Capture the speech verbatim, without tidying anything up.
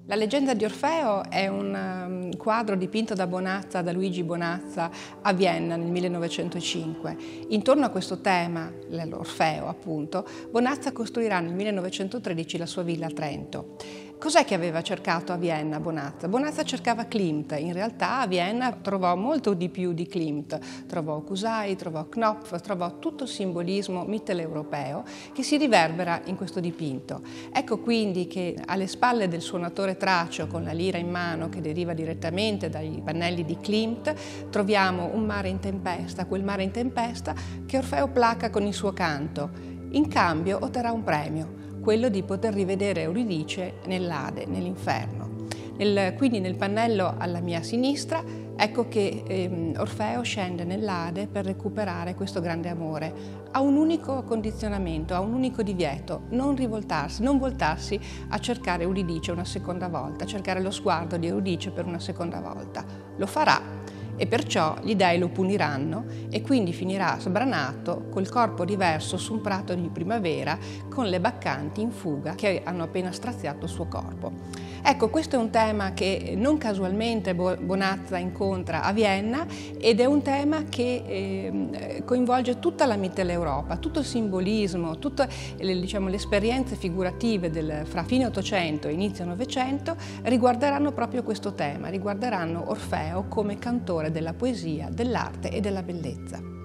La leggenda di Orfeo è un um, quadro dipinto da Bonazza, da Luigi Bonazza, a Vienna nel millenovecentocinque. Intorno a questo tema, l'Orfeo appunto, Bonazza costruirà nel millenovecentotredici la sua villa a Trento. Cos'è che aveva cercato a Vienna Bonazza? Bonazza cercava Klimt, in realtà a Vienna trovò molto di più di Klimt, trovò Kusai, trovò Knopf, trovò tutto il simbolismo mitteleuropeo che si riverbera in questo dipinto. Ecco quindi che alle spalle del suonatore tracio con la lira in mano che deriva direttamente dai pannelli di Klimt troviamo un mare in tempesta, quel mare in tempesta che Orfeo placa con il suo canto. In cambio otterrà un premio, quello di poter rivedere Euridice nell'Ade, nell'inferno. Nel, quindi nel pannello alla mia sinistra ecco che eh, Orfeo scende nell'Ade per recuperare questo grande amore. Ha un unico condizionamento, ha un unico divieto, non rivoltarsi, non voltarsi a cercare Euridice una seconda volta, a cercare lo sguardo di Euridice per una seconda volta. Lo farà. E perciò gli dei lo puniranno e quindi finirà sbranato col corpo riverso su un prato di primavera con le baccanti in fuga che hanno appena straziato il suo corpo. Ecco, questo è un tema che non casualmente Bonazza incontra a Vienna ed è un tema che eh, coinvolge tutta la Mitteleuropa, tutto il simbolismo, tutte le, diciamo, le esperienze figurative del, fra fine Ottocento e inizio Novecento riguarderanno proprio questo tema, riguarderanno Orfeo come cantore della poesia, dell'arte e della bellezza.